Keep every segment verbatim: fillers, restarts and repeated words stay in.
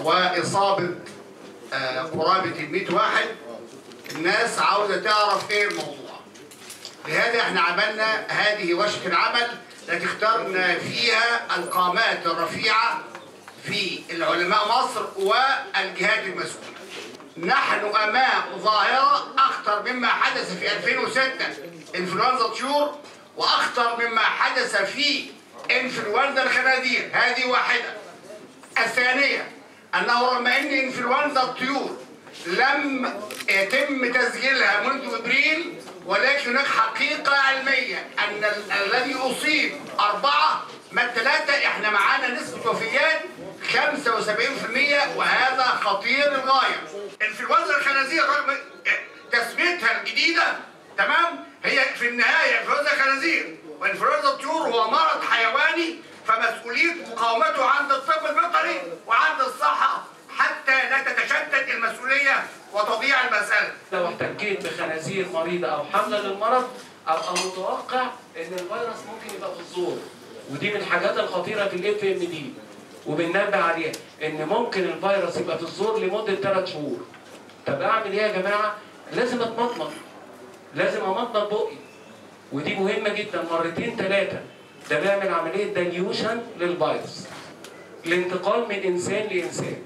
واصابه قرابه المئة واحد. الناس عاوزه تعرف ايه الموضوع. لهذا احنا عملنا هذه ورشه العمل التي اخترنا فيها القامات الرفيعه في العلماء مصر والجهات المسؤوله. نحن امام ظاهره اخطر مما حدث في ألفين وستة انفلونزا الطيور، واخطر مما حدث في انفلونزا الخنازير. هذه واحده. الثانيه انه رغم ان انفلونزا الطيور لم يتم تسجيلها منذ ابريل، ولكن هناك حقيقه علميه ان الذي اصيب اربعه ما الثلاثه احنا معانا نسبه وفيات خمسة وسبعين بالمئة، وهذا خطير للغايه. انفلونزا الخنازير رغم تسميتها الجديده تمام هي في النهايه انفلونزا الخنازير، وانفلونزا الطيور هو مرض حيواني، فمسؤوليه مقاومته عند الطب البيطري وعند الصحه حتى لا تتشتت المسؤوليه وتضيع المساله. لو احتكيت بخنازير مريضه او حامله للمرض ابقى متوقع ان الفيروس ممكن يبقى في الزور، ودي من الحاجات الخطيره في الاف ام دي وبننبه عليها ان ممكن الفيروس يبقى في الزور لمده ثلاث شهور. طب اعمل ايه يا جماعه؟ لازم اتمضمض، لازم امضمض بقي، ودي مهمه جدا مرتين ثلاثه. ده بيعمل عمليه دايليوشن للفيروس، الانتقال من انسان لانسان.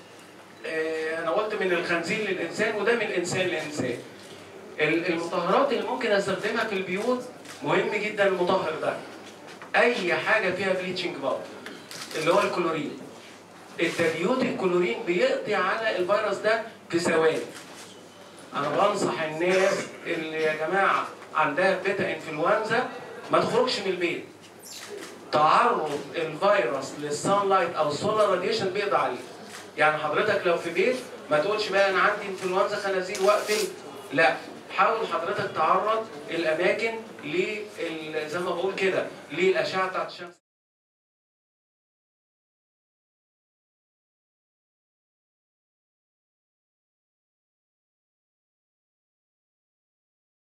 اه انا قلت من الخنزير للانسان، وده من الانسان لانسان. المطهرات اللي ممكن استخدمها في البيوت مهم جدا. المطهر ده اي حاجه فيها بليتشنج باودر اللي هو الكلورين. التبيوت الكلورين بيقضي على الفيروس ده في ثواني. انا بنصح الناس اللي يا جماعه عندها بيتا انفلونزا ما تخرجش من البيت. تعرض الفيروس للسان لايت او السولار راديشن بيقضي عليه. يعني حضرتك لو في بيت ما تقولش بقى انا عندي انفلونزا خنازير واقفل، لا، حاول حضرتك تعرض الاماكن ل زي ما بقول كده للاشعه بتاعت الشمس.